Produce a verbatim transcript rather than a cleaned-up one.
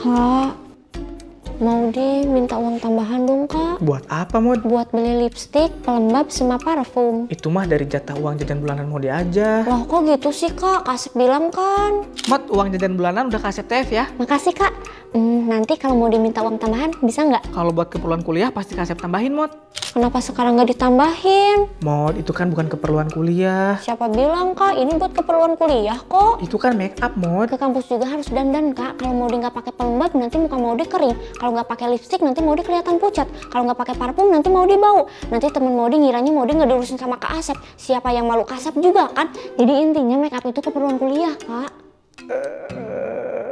Kak, Maudi minta uang tambahan dong kak. Buat apa, Mod? Buat beli lipstik, pelembab, sama parfum. Itu mah dari jatah uang jajan bulanan Modi aja. Loh kok gitu sih kak? Kasep bilang kan. Mod, uang jajan bulanan udah kasih T F ya. Makasih kak. Hmm, nanti kalau mau diminta uang tambahan bisa nggak? Kalau buat keperluan kuliah pasti kasih tambahin, Mod. Kenapa sekarang nggak ditambahin? Mod, itu kan bukan keperluan kuliah. Siapa bilang kak? Ini buat keperluan kuliah kok. Itu kan make up, Mod. Ke kampus juga harus dandan kak. Kalau Maudi nggak pakai pelembab nanti muka Maudi kering. Kalau nggak pakai lipstik nanti Maudi kelihatan pucat. Kalau nggak pakai parfum nanti Maudi bau. Nanti temen Maudi ngiranya Maudi nggak diurusin sama Kak Asep. Siapa yang malu Kak Asep juga kan? Jadi intinya make up itu keperluan kuliah kak. Uh...